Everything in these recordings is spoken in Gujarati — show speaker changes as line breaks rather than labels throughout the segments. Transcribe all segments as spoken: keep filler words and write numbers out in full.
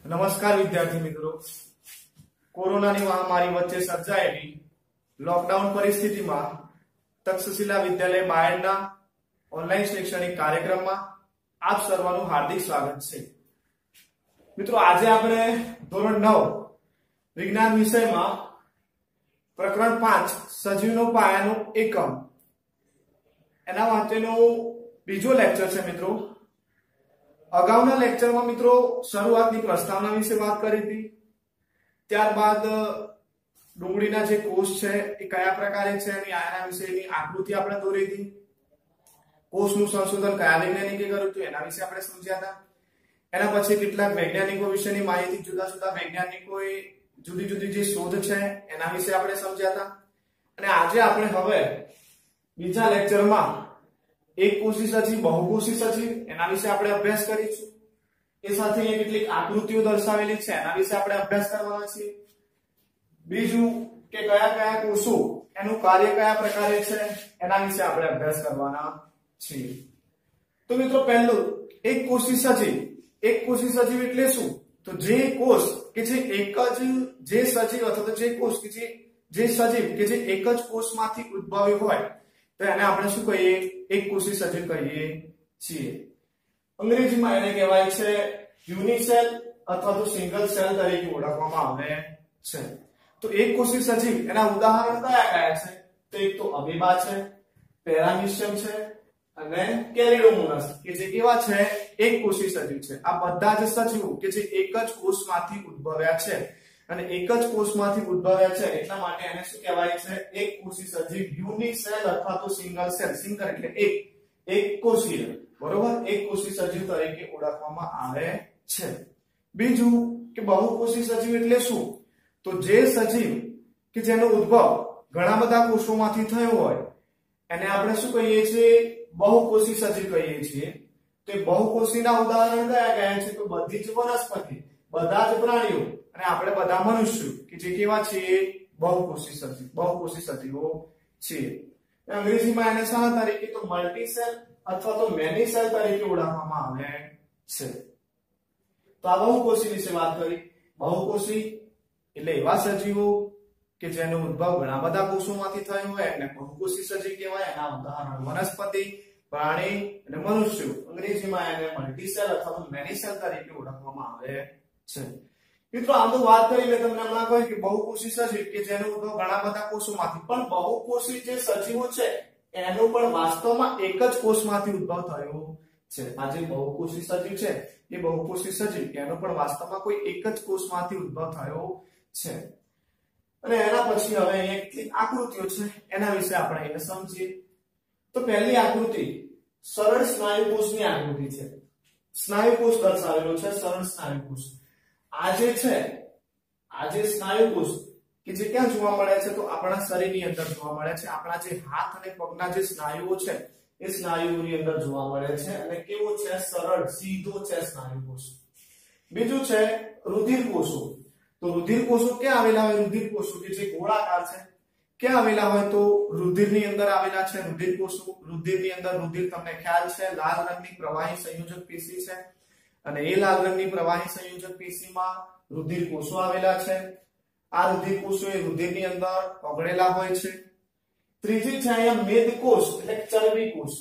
નમસ્કાર વિદ્યાર્થી મિત્રો, કોરોનાની મહામારી વચ્ચે સર્જાયેલી લોકડાઉન પરિસ્થિતિમાં તક્ષશિલા વિદ્યાલય બાયડના ઓનલાઈન શૈક્ષણિક કાર્યક્રમમાં આપ સર્વનું હાર્દિક સ્વાગત છે. મિત્રો, આજે આપણે ધોરણ નવ વિજ્ઞાન વિષયમાં પ્રકરણ પાંચ સજીવનો પાયાનો એકમ એના માટેનો બીજો લેક્ચર છે. મિત્રો, અગાઉના લેક્ચરમાં મિત્રો શરૂઆતની પ્રસ્તાવના વિશે વાત કરી હતી. ત્યારબાદ ડુંગળીના જે કોષ છે એ કયા પ્રકારે છે અને આના વિશેની આકૃતિ આપણે દોરી હતી. કોષનું સંશોધન કયા વૈજ્ઞાનિકે કર્યું હતું એના વિશે આપણે સમજ્યા હતા. એના પછી કેટલાક વૈજ્ઞાનિકો વિશેની માહિતી, જુદા જુદા વૈજ્ઞાનિકોએ જુદી જુદી જે શોધ છે એના વિશે આપણે સમજ્યા હતા. અને આજે આપણે હવે બીજા લેક્ચરમાં એક કોષી સજીવ, બહુકોષી સજીવ એના વિશે આપણે અભ્યાસ કરીશું. એ સાથે અહીંયા કેટલીક આકૃતિઓ દર્શાવેલી છે એના વિશે આપણે અભ્યાસ કરવાના છીએ. બીજું કે કયા કયા કોષો એનું કાર્ય કયા પ્રકારે છે એના વિશે આપણે અભ્યાસ કરવાના છીએ. તો મિત્રો, પહેલું એક કોષી સજીવ. એક કોષી સજીવ એટલે શું? તો જે કોષ કે જે એક જ જે સજીવ અથવા તો જે કોષ કે જે જે સજીવ કે જે એક જ કોષમાંથી ઉદ્ભવ્યું હોય તો એને આપણે શું કહીએ? એક કોષી સજીવ કહીએ છીએ. અંગ્રેજીમાં એને કહેવાય છે યુનિસેલ અથવા તો સિંગલ સેલ તરીકે ઓળખવામાં આવે છે. તો એક કોષી સજીવ એના ઉદાહરણ કયા કયા છે? તો એક તો અમીબા છે, પેરામીશિયમ છે અને કેલિડોમોનાસ કે જે કેવા છે? એક કોષી સજીવ છે. આ બધા જ સજીવો કે જે એક જ કોષમાંથી ઉદ્ભવ્યા છે અને એક જ કોષમાંથી ઉદ્ભવ્યા છે એટલા માટે એને શું કહેવાય છે? એક કોષી સજીવ, યુનિસેલ અથવા તો સિંગલ સેલ. સિંગલ એટલે એક, એક કોષીય, બરોબર? એક કોષી સજીવ તરીકે ઓળખવામાં આવે છે. બીજું કે બહુકોષી સજીવ એટલે શું? તો જે સજીવ કે જેનો ઉદ્ભવ ઘણા બધા કોષોમાંથી થયો હોય એને આપણે શું કહીએ છીએ? બહુકોષી સજીવ કહીએ છીએ. તો બહુકોષીના ઉદાહરણ કયા કયા છે? તો બધી જ વનસ્પતિ, બધા જ પ્રાણીઓ અને આપણે બધા મનુષ્યો કે જે કેવા છે? બહુકોષી સજીવ, બહુકોષી સજીવો છે. અંગ્રેજીમાં એને શાના તરીકે? તો મલ્ટીસેલ અથવા તો મેની સેલ તરીકે ઓળખવામાં આવે છે. તો આ બહુકોષી વિશે વાત કરી. બહુકોષી એટલે એવા સજીવો કે જેનો ઉદ્ભવ ઘણા બધા કોષોમાંથી થયો હોય એને બહુકોષી સજીવ કહેવાય. એના ઉદાહરણ વનસ્પતિ, પ્રાણી અને મનુષ્યો. અંગ્રેજીમાં એને મલ્ટીસેલ અથવા તો મેની સેલ તરીકે ઓળખવામાં આવે છે. મિત્રો, આમ તો વાત કરી મેં તમને હમણાં કહ્યું કે બહુકોષી સજીવ કે જેનો ઉદ્ભવ ઘણા બધા કોષોમાંથી, પણ બહુકોષી જે સજીવો છે એનો પણ વાસ્તવમાં એક જ કોષમાંથી ઉદ્ભવ થયો છે. આ જે બહુકોષી સજીવ છે એ બહુકોષી સજીવ એનો પણ વાસ્તવમાં કોઈ એક જ કોષમાંથી ઉદ્ભવ થયો છે. અને એના પછી હવે એક આકૃતિઓ છે એના વિશે આપણે એને સમજીએ. તો પહેલી આકૃતિ સરળ સ્નાયુ કોષની આકૃતિ છે. સ્નાયુ કોષ દર્શાવેલો છે, સરળ સ્નાયુ કોષ. આ જે છે, આ જે સ્નાયુ કોષ કે જે ક્યાં જોવા મળે છે? તો આપણા શરીરની અંદર જોવા મળે છે. આપણા જે હાથ અને પગના જે સ્નાયુઓ છે એ સ્નાયુઓની અંદર જોવા મળે છે. અને કેવો છે? સરળ, સીધો છે સ્નાયુ કોષ. બીજું છે રુધિર કોષો. તો રુધિર કોષો ક્યાં આવેલા હોય? રુધિર કોષો કે જે ગોળાકાર છે ક્યાં આવેલા હોય? તો રુધિરની અંદર આવેલા છે રુધિર કોષો. રુધિરની અંદર રુધિર તમને ખ્યાલ છે લાલ રંગની પ્રવાહી સંયોજક પેશી છે અને એ લાલ રંગની પ્રવાહી સંયોજક પેશીમાં રુધિર કોષો આવેલા છે. આ રુધિર કોષો એ રુધિરની અંદર ઓગળેલા હોય છે. ત્રીજી છે અહીંયા મેદકોષ એટલે ચરબી કોષ.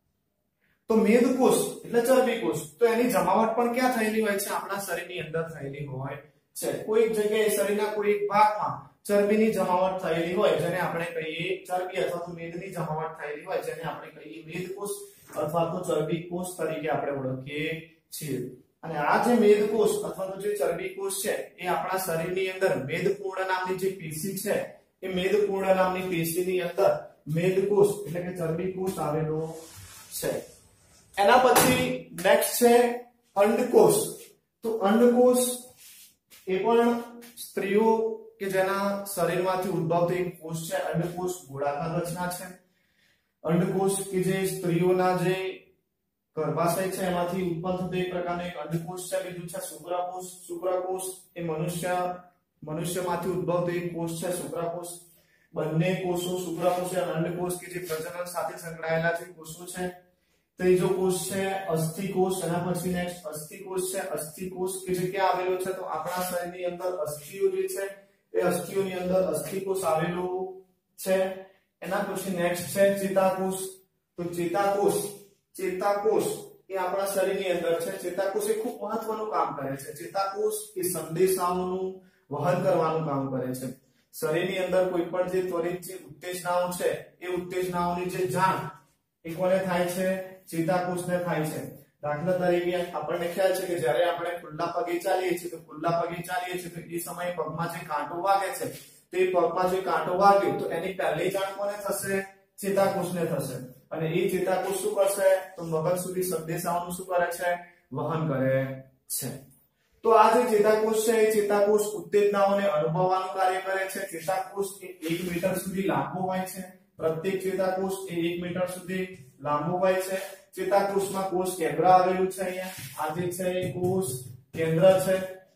તો મેદકોષ એટલે ચરબી કોષ. તો એની જમાવટ પણ ક્યાં થયેલી હોય છે? આપણા શરીરની અંદર થયેલી હોય છે. કોઈ જગ્યાએ શરીરના કોઈ એક ભાગમાં ચરબીની જમાવટ થયેલી હોય જેને આપણે કહીએ ચરબી અથવા તો મેદની જમાવટ થયેલી હોય જેને આપણે કહીએ મેદકોષ અથવા તો ચરબી કોષ તરીકે આપણે ઓળખીએ છીએ. અને આ જે મેદકોષ અથવા તો જે ચરબી કોષ છે એ આપણા શરીરની અંદર મેદપૂર્ણ નામની જે પેશી છે એ મેદપૂર્ણ નામની પેશીની અંદર મેદકોષ એટલે કે ચરબી કોષ આવેલો છે. એના પછી નેક્સ્ટ છે અંડકોષ. તો અંડકોષ એ પણ સ્ત્રીઓ કે જેના શરીરમાંથી ઉદ્ભવતો એક કોષ છે. અંડકોષ ગોળાકાર રચના છે. અંડકોષ કે જે સ્ત્રીઓના જે ગર્ભાશય છે એમાંથી ઉત્પન્ન થતો એક પ્રકારનો એક અંડકોષ છે. બીજું છે શુક્રકોષ. શુક્રકોષ એ મનુષ્ય મનુષ્યમાંથી ઉદ્ભવતો એક કોષ છે શુક્રકોષ. બંને કોષો શુક્રકોષ અને અંડકોષ કે જે પ્રજનન સાથે સંકળાયેલા જે કોષો છે ત્રીજો કોષ છે અસ્થિકોષ, એના પછી નેક્સ્ટ અસ્થિકોષ છે. અસ્થિકોષ કે જે ક્યાં આવેલો છે તો આપણા શરીરની અંદર અસ્થિઓ જે છે એ અસ્થિઓની અંદર અસ્થિકોષ આવેલો છે. એના પછી નેક્સ્ટ છે ચેતાકોષ. તો ચેતાકોષ ચેતાકોષ એ આપણા શરીરની અંદર છે. ચેતાકોષ એ ખૂબ મહત્વનું કામ કરે છે. ચેતાકોષ એ સંદેશાઓનું વહન કરવાનું કામ કરે છે. શરીરની અંદર કોઈ પણ જે ત્વરિત જે ઉત્તેજનાઓ છે એ ઉત્તેજનાઓની જે જાણ એ કોને થાય છે? ચેતાકોષને થાય છે. દાખલા તરીકે આપણને ખ્યાલ છે કે જ્યારે આપણે ખુલ્લા પગે ચાલીએ છીએ તો ખુલ્લા પગે ચાલીએ છીએ તો એ સમયે પગમાં જે કાંટો વાગે છે તે પગમાં જે કાંટો વાગ્યો તો એની પહેલી જાણ કોને થશે? ચેતાકોષને થશે. અને એ ચેતાકોષ શું કરશે? તો મગજ સુધી સંદેશાઓનું શું કરે છે? વહન કરે છે. તો આ જે ચેતાકોષ છે એ ચેતાકોષ ઉત્તેજનાઓને અનુભવવાનું કાર્ય કરે છે. ચેતાકોષ એ એક મીટર સુધી લાંબો હોય છે. પ્રત્યેક ચેતાકોષ એ એક મીટર સુધી લાંબો હોય છે. ચેતાકોષમાં કોષ કેન્દ્ર આવેલું છે. અહીંયા આ જે છે એ કોષ કેન્દ્ર છે.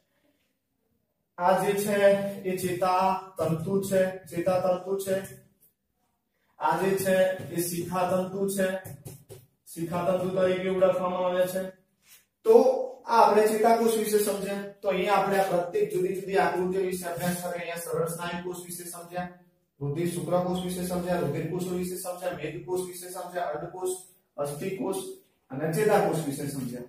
આ જે છે એ ચેતા તંતુ છે. ચેતા તંતુ છે. આ જે છે એ શિખા તંતુ છે. શિખા તંતુ તરીકે ઓળખવામાં આવે છે. તો આ આપણે ચેતાકોષ વિશે સમજ્યા. તો અહીંયા આપણે આ પ્રત્યેક જુદી જુદી આકૃતિઓ વિશે અભ્યાસ કર્યો. અહીંયા સરળ સ્નાયુ કોષ વિશે સમજ્યા, રુધિર શુક્રકોષ વિશે સમજ્યા, રુધિર કોષો વિશે સમજ્યા, મેદકોષ વિશે સમજ્યા, અર્ધકોષ, અસ્થિકોષ અને ચેતાકોષ વિશે સમજ્યા.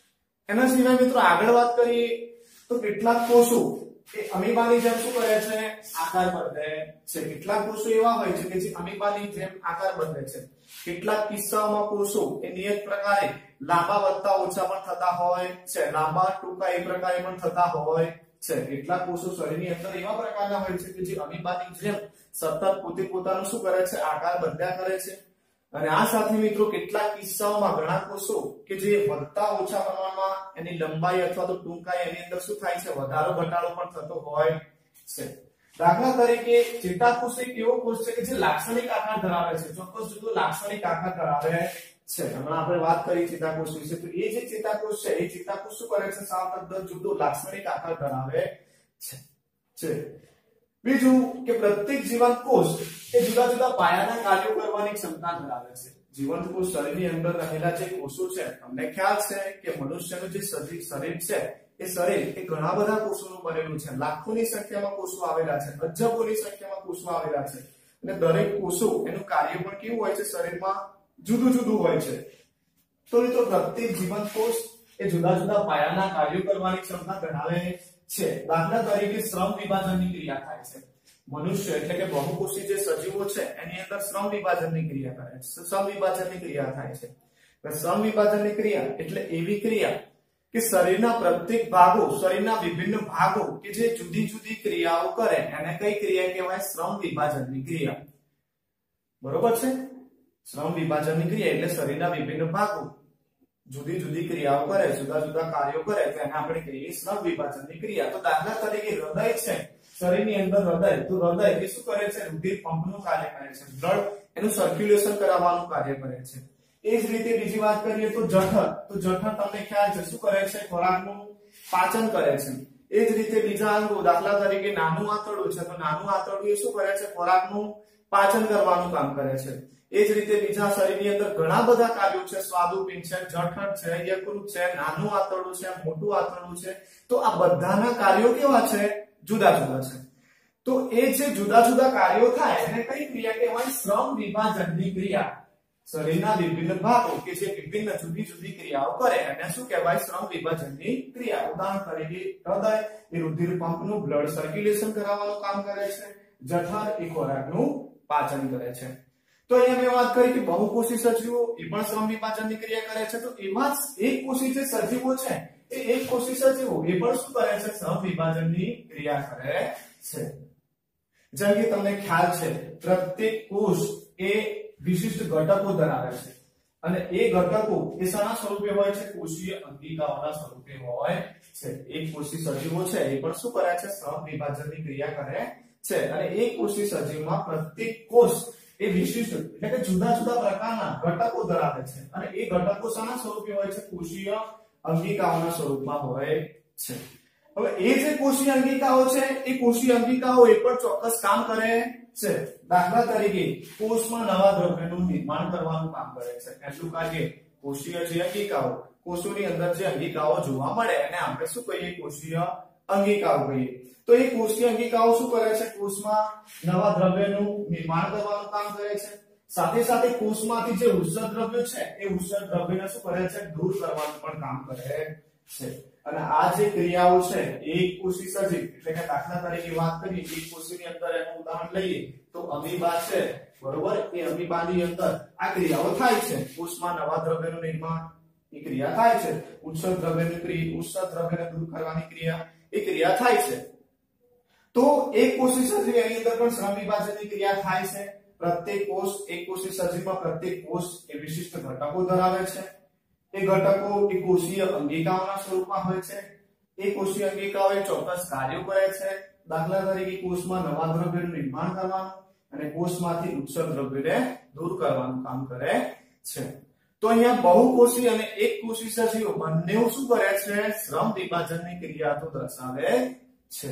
એના સિવાય મિત્રો આગળ વાત કરીએ તો કેટલાક કોષો એ અમીબાની જેમ શું કરે છે? આકાર બદલે છે. કેટલાક કોષો એવા હોય છે કે જે અમીબાની જેમ આકાર બદલે છે. કેટલાક કિસ્સાઓમાં કોષો એ નિયત પ્રકારે લાંબા વધતા ઓછા પણ થતા હોય છે. લાંબા ટૂંકા એ પ્રકારે પણ થતા હોય છે. કેટલાક કોષો શરીરની અંદર એવા પ્રકારના હોય છે કે જે અમીબાની જેમ સતત પોતે પોતાનું શું કરે છે? આકાર બદલ્યા કરે છે. અને આ સાથે મિત્રો કેટલાક કિસ્સાઓમાં ઘણા કોષો કે જે વધતા ઓછા પ્રમાણમાં એની લંબાઈ અથવા તો ટૂંકાઈ એની અંદર શું થાય છે? વધારો ઘટાડો પણ થતો હોય છે. દાખલા તરીકે ચેતાકોષ એક એવો કોષ છે કે જે લાક્ષણિક આકાર ધરાવે છે. ચોક્કસ જુદો લાક્ષણિક આકાર ધરાવે છે. હમણાં આપણે વાત કરી ચેતાકોષ વિશે. તો એ જે ચેતાકોષ છે એ ચેતાકોષ શું કરે છે? સાવ તદ્દન જુદો લાક્ષણિક આકાર ધરાવે છે. છે બીજું કે પ્રત્યેક જીવંત કોષ એ જુદા જુદા પાયાના કાર્યો કરવાની ક્ષમતા ધરાવે છે. જીવંત કોષ શરીરની અંદર રહેલા જે કોષો છે, તમને ખ્યાલ છે કે મનુષ્યનું જે શરીર છે એ શરીર એ ઘણા બધા કોષોનું બનેલું છે. લાખોની સંખ્યામાં કોષો આવેલા છે, અબજોની સંખ્યામાં કોષો આવેલા છે. અને દરેક કોષો એનું કાર્ય પણ કેવું હોય છે? શરીરમાં જુદું જુદું હોય છે. તો મિત્રો પ્રત્યેક જીવંત કોષ એ જુદા જુદા પાયાના કાર્યો કરવાની ક્ષમતા ધરાવે છે. દાખલા તરીકે શ્રમ વિભાજનની ક્રિયા થાય છે. મનુષ્ય એટલે કે બહુકોષી જે સજીવો છે એની અંદર શ્રમ વિભાજનની ક્રિયા કરે છે. શ્રમ વિભાજનની ક્રિયા થાય છે. શ્રમ વિભાજનની ક્રિયા એટલે એવી ક્રિયા કે શરીરના પ્રત્યેક ભાગો, શરીરના વિભિન્ન ભાગો કે જે જુદી જુદી ક્રિયાઓ કરે એને કઈ ક્રિયા કહેવાય? શ્રમ વિભાજનની ક્રિયા. બરોબર છે? શ્રમ વિભાજનની ક્રિયા એટલે શરીરના વિભિન્ન ભાગો જુદી જુદી ક્રિયાઓ કરે, જુદા જુદા કાર્યો કરે તો એને આપણે કહીએ શ્રમ વિભાજનની ક્રિયા. તો દાખલા તરીકે હૃદય છે, શરીરની અંદર હૃદય, તો હૃદય એ શું કરે છે? રુધિર પંપનું કાર્ય કરે છે. બ્લડ એનું સર્ક્યુલેશન કરાવવાનું કાર્ય કરે છે. એ જ રીતે બીજી વાત કરીએ તો જઠર. તો જઠર તમને ખ્યાલ છે શું કરે છે? ખોરાકનું પાચન કરે છે. એ જ રીતે બીજા અંગો, દાખલા તરીકે નાનું આંતરડું છે તો નાનું આંતરડું એ શું કરે છે? ખોરાકનું પાચન કરવાનું કામ કરે છે. એ જ રીતે બીજા શરીરની અંદર ઘણા બધા કાર્યો છે. સ્વાદુપિંડ છે, જઠર છે, યકૃત છે, નાનું આંતરડું છે, મોટું આંતરડું છે. તો આ બધાના કાર્યો કેવા છે? જુદા જુદા છે. તો એ જે જુદા જુદા કાર્યો થાય એને કઈ ક્રિયા કહેવાય? શ્રમ વિભાજનની ક્રિયા. શરીરના વિભિન્ન ભાગો કે જે વિભિન્ન જુદી જુદી ક્રિયાઓ કરે એને શું કહેવાય? શ્રમ વિભાજનની ક્રિયા. ઉદાહરણ તરીકે હૃદય એ રુધિર પંપનું બ્લડ સર્ક્યુલેશન કરાવવાનું કામ કરે છે. જઠર એ ખોરાકનું પાચન કરે છે. તો અહીંયા મેં વાત કરી કે બહુકોષી સજીવો એ પણ શ્રમ વિભાજનની ક્રિયા કરે છે. તો એમાં એક કોષી જે સજીવો છે એ એક કોષી સજીવો એ પણ શું કરે છે? શ્રમ વિભાજનની ક્રિયા કરે છે. જેમ કે તમને ખ્યાલ છે પ્રત્યેક કોષ એ વિશિષ્ટ ઘટકો ધરાવે છે અને એ ઘટકો એ શાના સ્વરૂપે હોય છે? કોષીય અંગિકાઓના સ્વરૂપે હોય છે. એક કોષી સજીવો છે એ પણ શું કરે છે? શ્રમ વિભાજનની ક્રિયા કરે છે. અને એક કોષી સજીવમાં પ્રત્યેક કોષ એ વિશિષ્ટ એટલે કે જુદા જુદા પ્રકારના ઘટકો ધરાવે છે અને એ ઘટકો શાના સ્વરૂપે હોય છે? કોષીય અંગિકાઓના સ્વરૂપમાં હોય છે. હવે એ જે કોષીય અંગિકાઓ છે એ કોષીય અંગિકાઓ એ પણ ચોક્કસ કામ કરે છે. દાખલા તરીકે કોષમાં નવા દ્રવ્યનું નિર્માણ કરવાનું કામ કરે છે. એટલું કાર્ય કોષીય જે અંગિકાઓ, કોષોની અંદર જે અંગિકાઓ જોવા મળે એને આપણે શું કહીએ? કોષીય અંગિકાઓ કહીએ. તો એ કોષીય અંગિકાઓ શું કરે છે? કોષમાં નવા દ્રવ્યનું નિર્માણ કરવાનું કામ કરે છે. સાથે સાથે કોષમાંથી જે ઉત્સર્ગ દ્રવ્યો છે એ ઉત્સર્ગ દ્રવ્યને શું કરે છે? દૂર કરવાનું પણ કામ કરે છે. અને આ જે ક્રિયાઓ છે એક કોષી સજીવ, એટલે કે દાખલા તરીકે વાત કરીએ એક કોષીની અંદર એનું ઉદાહરણ લઈએ તો અમીબા છે, બરોબર? એ અમીબાની અંદર આ ક્રિયાઓ થાય છે. કોષમાં નવા દ્રવ્યનું નિર્માણ એ ક્રિયા થાય છે. ઉત્સર્ગ દ્રવ્યની ક્રિયા, ઉત્સર્ગ દ્રવ્યને દૂર કરવાની ક્રિયા એ ક્રિયા થાય છે. તો એક કોષી સજીવ એની અંદર પણ શ્રમ વિભાજનની ક્રિયા થાય છે. પ્રત્યેક કોષ, એક કોષી સજીવમાં પ્રત્યેક કોષ એ વિશિષ્ટ ઘટકો ધરાવે છે. એ ઘટકો એ કોષીય અંગિકાઓના સ્વરૂપમાં હોય છે. એ કોષીય અંગિકાઓ એ ચોક્કસ કાર્યો કરે છે. દાખલા તરીકે કોષમાં નવા દ્રવ્યનું નિર્માણ કરવાનું અને કોષમાંથી ઉત્સર્ગ દ્રવ્યને દૂર કરવાનું કામ કરે છે. તો અહીંયા બહુકોષી અને એક કોષી સજીવો બંને શું કરે છે? શ્રમ વિભાજનની ક્રિયા તો દર્શાવે છે.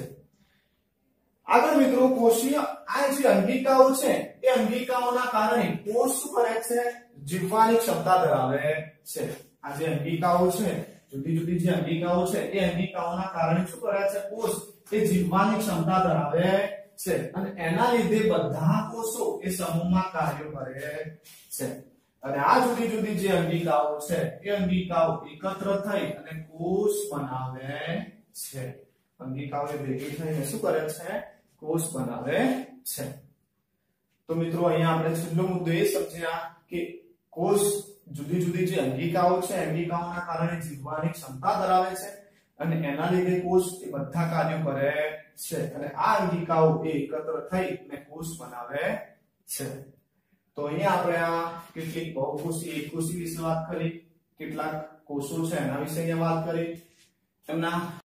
આગળ મિત્રો, કોષીય આ જે અંગિકાઓ છે એ અંગિકાઓના કારણે કોષ શું કરે છે? જીવવાની ક્ષમતા ધરાવે છે. આ જે અંગિકાઓ છે, જુદી જુદી જે અંગિકાઓ છે એ અંગિકાઓના કારણે શું કરે છે? કોષ એ જીવવાની ક્ષમતા ધરાવે છે. અને એના લીધે બધા કોષો એ સમૂહમાં કાર્યો કરે છે. અને આ જુદી જુદી જે અંગિકાઓ છે એ અંગિકાઓ એકત્ર થઈ અને કોષ બનાવે છે. અંગિકાઓ ભેગી થઈને શું કરે છે? કોષ બનાવે છે. તો મિત્રો અહીંયા આપણે છેલ્લો મુદ્દો એ સમજ્યા કે કોષ જુદી જુદી જે અંગિકાઓ છે અંગિકાઓના કારણે જીવવાની ક્ષમતા ધરાવે છે અને એના લીધે કોષ એ બધા કાર્યો કરે છે. અને આ અંગિકાઓ એ એકત્ર થઈ અને કોષ બનાવે છે. તો અહીંયા આપણે આ કેટલીક બહુકોષી, એકકોષી વિશે વાત કરી, કેટલાક કોષો છે એના વિશે અહીંયા વાત કરી, એમના